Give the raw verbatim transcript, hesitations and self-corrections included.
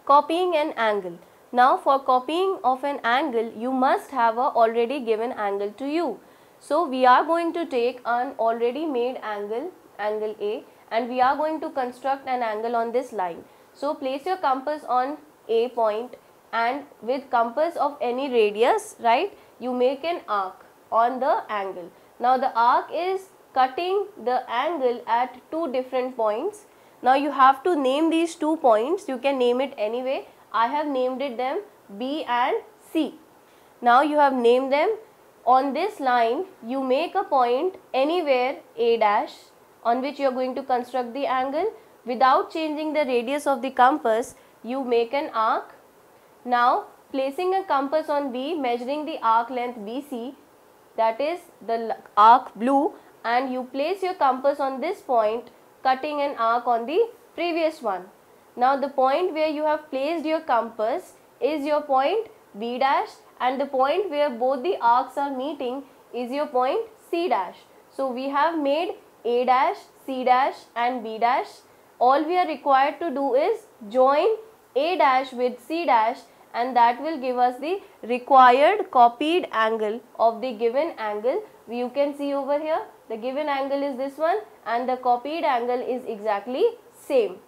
copying an angle. Now for copying of an angle, you must have a already given angle to you. So we are going to take an already made angle, angle A, and we are going to construct an angle on this line. So place your compass on A point, and with compass of any radius, right, you make an arc on the angle. Now the arc is cutting the angle at two different points. Now you have to name these two points. You can name it anyway. I have named it them B and C. Now you have named them. On this line, you make a point anywhere A dash on which you are going to construct the angle. Without changing the radius of the compass, you make an arc. Now placing a compass on B, measuring the arc length B C, that is the arc blue, and you place your compass on this point, cutting an arc on the previous one. Now the point where you have placed your compass is your point B dash, and the point where both the arcs are meeting is your point C dash. So we have made A dash, C dash and B dash. All we are required to do is join A dash with C dash, and that will give us the required copied angle of the given angle. You can see over here, the given angle is this one and the copied angle is exactly same.